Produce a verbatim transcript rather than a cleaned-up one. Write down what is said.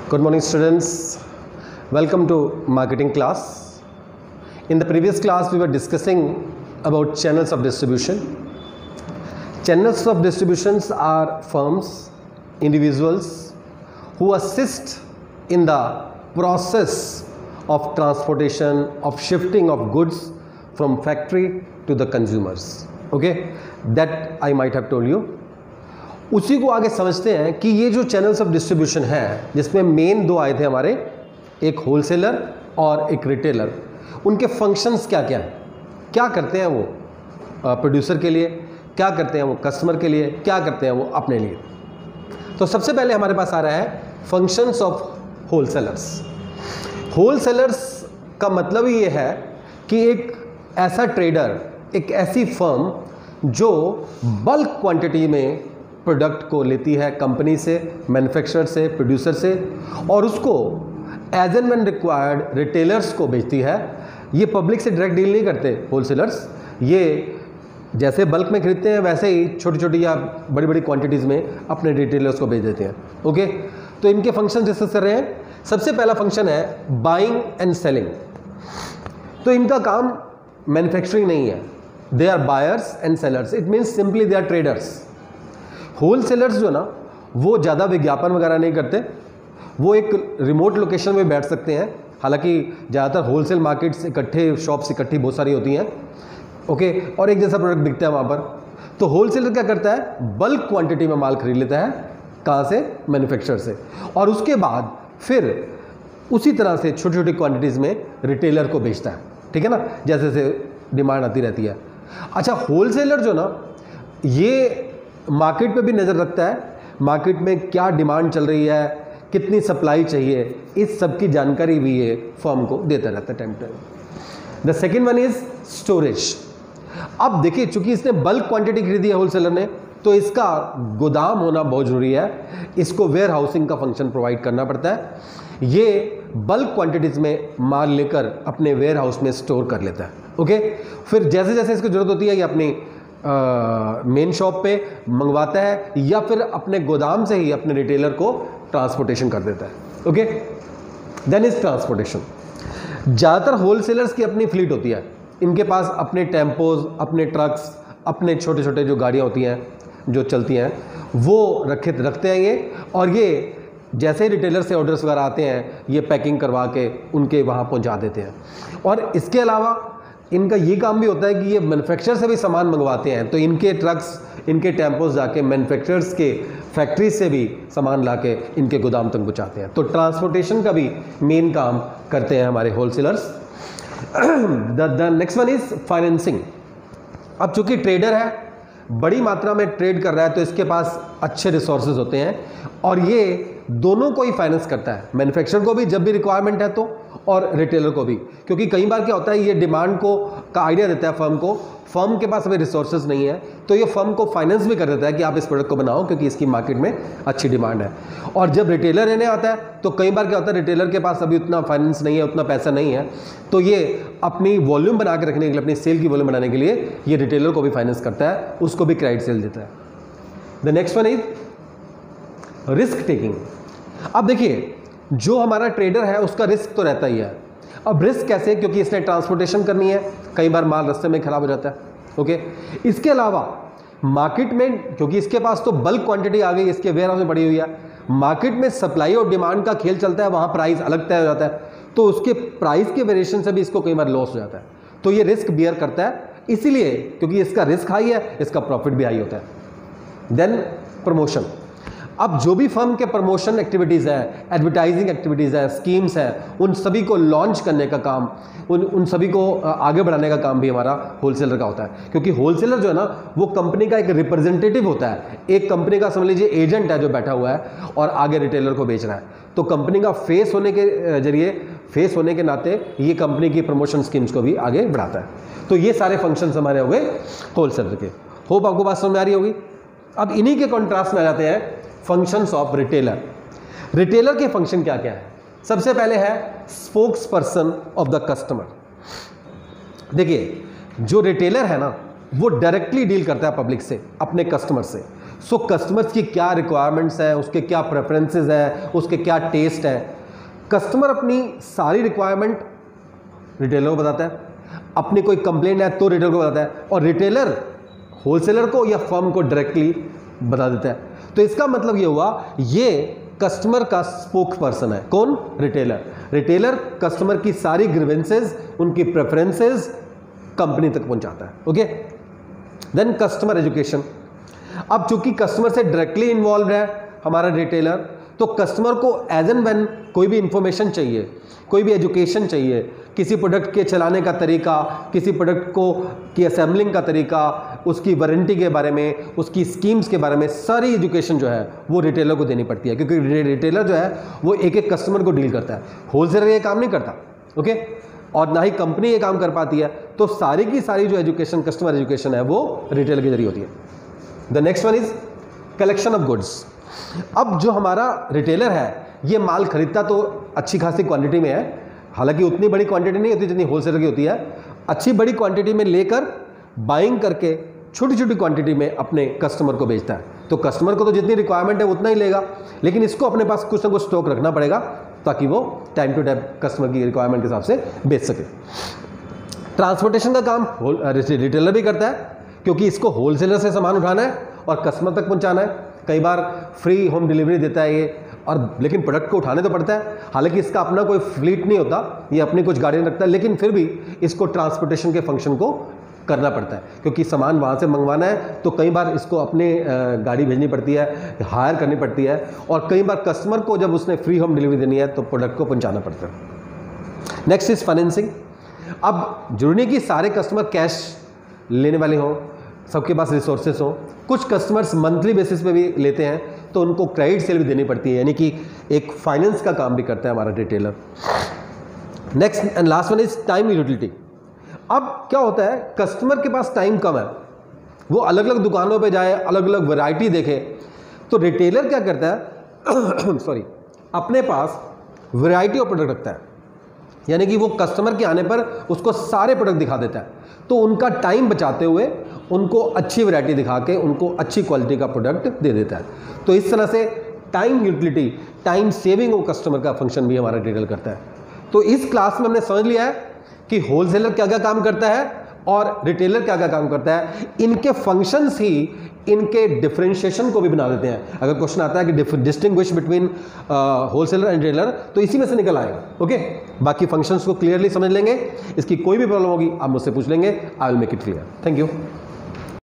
Good morning students, welcome to marketing class. In the previous class we were discussing about channels of distribution. Channels of distributions are firms, individuals who assist in the process of transportation, of shifting of goods from factory to the consumers. Okay, that I might have told you. उसी को आगे समझते हैं कि ये जो channels of distribution है, जिसमें मेन दो आए थे हमारे, एक होलसेलर और एक रिटेलर, उनके फंक्शंस क्या क्या हैं, क्या करते हैं वो प्रोड्यूसर के लिए, क्या करते हैं वो कस्टमर के लिए, क्या करते हैं वो अपने लिए। तो सबसे पहले हमारे पास आ रहा है फंक्शंस ऑफ होलसेलर्स। होलसेलर्स का मतलब ये है कि एक ऐसा ट्रेडर, एक ऐसी फर्म जो बल्क क्वांटिटी में प्रोडक्ट को लेती है कंपनी से, मैन्युफैक्चरर से, प्रोड्यूसर से, और उसको as and when required retailers को बेचती है। ये पब्लिक से डायरेक्ट डील नहीं करते होलसेलर्स, ये जैसे बल्क में खरीदते हैं वैसे ही छोटी छोटी या बड़ी बड़ी क्वांटिटीज़ में अपने रिटेलर्स को बेच देते हैं। ओके, तो इनके फंक्शन डिस्कस कर रहे हैं। सबसे पहला फंक्शन है बाइंग एंड सेलिंग। तो इनका काम मैन्युफैक्चरिंग नहीं है, they are buyers and sellers, it means simply they are traders. Wholesalers जो ना वो ज़्यादा विज्ञापन वगैरह नहीं करते, वो एक रिमोट लोकेशन में बैठ सकते हैं। हालांकि ज़्यादातर होलसेल मार्केट्स इकट्ठे, शॉप्स इकट्ठी बहुत सारी होती हैं, ओके, और एक जैसा प्रोडक्ट बिकता है वहाँ पर। तो होलसेलर क्या करता है, बल्क क्वांटिटी में माल खरीद लेता है, कहाँ से, मैन्युफैक्चरर से, और उसके बाद फिर उसी तरह से छोटी छोटी क्वान्टिटीज़ में रिटेलर को बेचता है। ठीक है ना, जैसे जैसे डिमांड आती रहती है। अच्छा, होलसेलर जो ना ये मार्केट पे भी नज़र रखता है, मार्केट में क्या डिमांड चल रही है, कितनी सप्लाई चाहिए, इस सब की जानकारी भी ये फर्म को देता रहता है time to time. The second one is storage. अब देखिए, चूंकि इसने बल्क क्वांटिटी खरीदी है होलसेलर ने, तो इसका गोदाम होना बहुत ज़रूरी है, इसको वेयर हाउसिंग का फंक्शन प्रोवाइड करना पड़ता है। ये बल्क क्वांटिटीज़ में माल लेकर अपने वेयर हाउस में स्टोर कर लेता है। ओके, फिर जैसे जैसे इसको ज़रूरत होती है ये अपनी मेन uh, शॉप पे मंगवाता है या फिर अपने गोदाम से ही अपने रिटेलर को ट्रांसपोर्टेशन कर देता है। Okay, then is transportation. ज़्यादातर होलसेलर्स की अपनी फ्लीट होती है, इनके पास अपने टेम्पोज, अपने ट्रक्स, अपने छोटे छोटे जो गाड़ियाँ होती हैं जो चलती हैं वो रखे रखते हैं ये, और ये जैसे ही रिटेलर से ऑर्डर्स वगैरह आते हैं ये पैकिंग करवा के उनके वहाँ पहुँचा देते हैं। और इसके अलावा इनका ये काम भी होता है कि ये मैन्युफैक्चरर से भी सामान मंगवाते हैं, तो इनके ट्रक्स, इनके टेम्पोज जाके मैन्युफैक्चरर्स के फैक्ट्री से भी सामान लाके इनके गोदाम तक पहुँचाते हैं। तो ट्रांसपोर्टेशन का भी मेन काम करते हैं हमारे wholesalers. The next one is financing. अब चूंकि ट्रेडर है, बड़ी मात्रा में ट्रेड कर रहा है, तो इसके पास अच्छे रिसोर्सेज होते हैं और ये दोनों को ही फाइनेंस करता है, मैन्युफैक्चरर को भी जब भी रिक्वायरमेंट है तो, और रिटेलर को भी। क्योंकि कई बार क्या होता है, ये डिमांड को का आइडिया देता है फर्म को, फर्म के पास अभी रिसोर्सेज नहीं है, तो ये फर्म को फाइनेंस भी कर देता है कि आप इस प्रोडक्ट को बनाओ क्योंकि इसकी मार्केट में अच्छी डिमांड है। और जब रिटेलर लेने आता है तो कई बार क्या होता है, रिटेलर के पास अभी उतना फाइनेंस नहीं है, उतना पैसा नहीं है, तो ये अपनी वॉल्यूम बना के रखने के लिए, अपनी सेल की वॉल्यूम बनाने के लिए ये रिटेलर को भी फाइनेंस करता है, उसको भी क्रेडिट सेल देता है। The next one is risk taking. अब देखिए, जो हमारा ट्रेडर है उसका रिस्क तो रहता ही है। अब रिस्क कैसे, क्योंकि इसने ट्रांसपोर्टेशन करनी है, कई बार माल रास्ते में खराब हो जाता है। ओके, इसके अलावा मार्केट में, क्योंकि इसके पास तो बल्क क्वांटिटी आ गई, इसके वेयर हाउस में पड़ी हुई है, मार्केट में सप्लाई और डिमांड का खेल चलता है, वहाँ प्राइस अलग तय हो जाता है, तो उसके प्राइस के वेरिएशन से भी इसको कई बार लॉस हो जाता है। तो ये रिस्क बियर करता है, इसीलिए क्योंकि इसका रिस्क हाई है, इसका प्रॉफिट भी हाई होता है। Then promotion. अब जो भी फर्म के प्रमोशन एक्टिविटीज़ हैं, एडवर्टाइजिंग एक्टिविटीज़ हैं, स्कीम्स हैं, उन सभी को लॉन्च करने का काम, उन उन सभी को आगे बढ़ाने का काम भी हमारा होलसेलर का होता है। क्योंकि होलसेलर जो है ना वो कंपनी का एक रिप्रेजेंटेटिव होता है, एक कंपनी का समझ लीजिए एजेंट है जो बैठा हुआ है और आगे रिटेलर को बेच रहा है। तो कंपनी का फेस होने के जरिए, फेस होने के नाते ये कंपनी की प्रमोशन स्कीम्स को भी आगे बढ़ाता है। तो ये सारे फंक्शंस हमारे हो गए होलसेलर के। होप आपको बात समझ में आ रही होगी। अब इन्हीं के कॉन्ट्रास्ट में आ जाते हैं फंक्शंस ऑफ रिटेलर। रिटेलर के फंक्शन क्या क्या है? सबसे पहले है spokesperson of the customer. देखिए, जो रिटेलर है ना वो डायरेक्टली डील करता है पब्लिक से, अपने कस्टमर से। सो कस्टमर्स की क्या रिक्वायरमेंट्स हैं, उसके क्या प्रेफरेंसेस हैं, उसके क्या टेस्ट है। कस्टमर अपनी सारी रिक्वायरमेंट रिटेलर को बताता है, अपनी कोई कंप्लेंट है तो रिटेलर को बताता है, और रिटेलर होलसेलर को या फर्म को डायरेक्टली बता देता है। तो इसका मतलब ये हुआ, ये कस्टमर का स्पोक पर्सन है। कौन? रिटेलर। रिटेलर कस्टमर की सारी ग्रीवेंसेस, उनकी प्रेफरेंसेस कंपनी तक पहुंचाता है। Okay, then customer education. अब चूंकि कस्टमर से डायरेक्टली इन्वॉल्व है हमारा रिटेलर, तो कस्टमर को एज एंड व्हेन कोई भी इंफॉर्मेशन चाहिए, कोई भी एजुकेशन चाहिए, किसी प्रोडक्ट के चलाने का तरीका, किसी प्रोडक्ट को की असेंबलिंग का तरीका, उसकी वारंटी के बारे में, उसकी स्कीम्स के बारे में, सारी एजुकेशन जो है वो रिटेलर को देनी पड़ती है, क्योंकि रिटेलर जो है वो एक एक कस्टमर को डील करता है। होलसेलर ये काम नहीं करता। ओके, और ना ही कंपनी ये काम कर पाती है। तो सारी की सारी जो एजुकेशन, कस्टमर एजुकेशन है, वो रिटेलर के जरिए होती है। The next one is collection of goods. अब जो हमारा रिटेलर है ये माल खरीदता तो अच्छी खासी क्वांटिटी में है, हालांकि उतनी बड़ी क्वांटिटी नहीं होती जितनी होलसेलर की होती है। अच्छी बड़ी क्वांटिटी में लेकर बाइंग करके छोटी छोटी क्वांटिटी में अपने कस्टमर को बेचता है। तो कस्टमर को तो जितनी रिक्वायरमेंट है उतना ही लेगा, लेकिन इसको अपने पास कुछ ना कुछ स्टॉक रखना पड़ेगा ताकि वो टाइम टू टाइम कस्टमर की रिक्वायरमेंट के हिसाब से बेच सके। ट्रांसपोर्टेशन का काम रिटेलर भी करता है, क्योंकि इसको होलसेलर से सामान उठाना है और कस्टमर तक पहुंचाना है। कई बार फ्री होम डिलीवरी देता है ये, और लेकिन प्रोडक्ट को उठाने तो पड़ता है। हालांकि इसका अपना कोई फ्लीट नहीं होता, ये अपनी कुछ गाड़ियाँ रखता है, लेकिन फिर भी इसको ट्रांसपोर्टेशन के फंक्शन को करना पड़ता है, क्योंकि सामान वहाँ से मंगवाना है तो कई बार इसको अपने गाड़ी भेजनी पड़ती है, हायर करनी पड़ती है, और कई बार कस्टमर को जब उसने फ्री होम डिलीवरी देनी है तो प्रोडक्ट को पहुँचाना पड़ता है। Next is financing. अब जरूरी नहीं कि सारे कस्टमर कैश लेने वाले हों, सबके पास रिसोर्सेस हों। कुछ कस्टमर्स मंथली बेसिस पे भी लेते हैं, तो उनको क्रेडिट सेल भी देनी पड़ती है, यानी कि एक फाइनेंस का काम भी करता है हमारा retailer. Next and last one is time utility. अब क्या होता है, कस्टमर के पास टाइम कम है, वो अलग अलग दुकानों पे जाए, अलग अलग वैरायटी देखे, तो रिटेलर क्या करता है सॉरी अपने पास वैरायटी ऑफ प्रोडक्ट रखता है, यानी कि वो कस्टमर के आने पर उसको सारे प्रोडक्ट दिखा देता है। तो उनका टाइम बचाते हुए उनको अच्छी वैरायटी दिखा के उनको अच्छी क्वालिटी का प्रोडक्ट दे देता है। तो इस तरह से टाइम यूटिलिटी, टाइम सेविंग वो कस्टमर का फंक्शन भी हमारा रिटेलर करता है। तो इस क्लास में हमने समझ लिया है कि होलसेलर क्या क्या काम करता है और रिटेलर क्या क्या काम करता है। इनके फंक्शंस ही इनके डिफरेंशिएशन को भी बना देते हैं। अगर क्वेश्चन आता है कि distinguish between wholesaler and retailer, तो इसी में से निकल आएगा। ओके, बाकी फंक्शंस को क्लियरली समझ लेंगे। इसकी कोई भी प्रॉब्लम होगी आप मुझसे पूछ लेंगे, I will make it clear. Thank you.